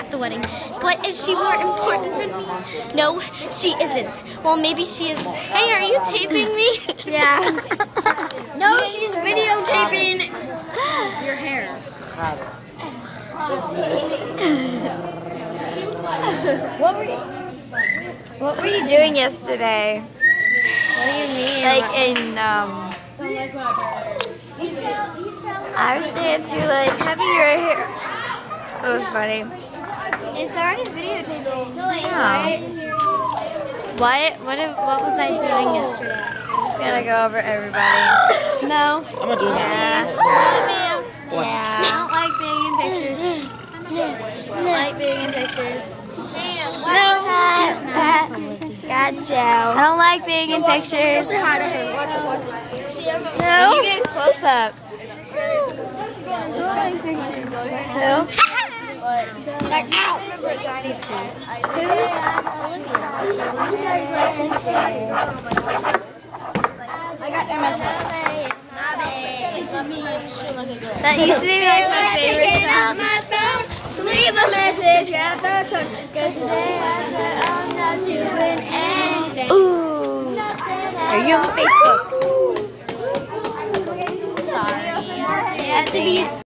at the wedding. But is she more important than me? No, she isn't. Well, maybe she is. Hey, are you taping me? Yeah. No, she's videotaping your hair. What were you doing yesterday? What do you mean? Like I was dancing, like having your hair. It was funny. It's already videotaping. Yeah. What was I doing yesterday? I'm just gonna go over everybody. No. I'm gonna do that. Yeah. I don't like being in pictures. I don't like being in pictures. No. Gotcha. I don't like being in pictures. No. You get close up. Who? Like, ow! I got MSN. That used to be like my favorite song. My phone, so leave a message at the tone. Cause today I'm not doing anything. Ooh. Are you on Facebook? Sorry. It has to be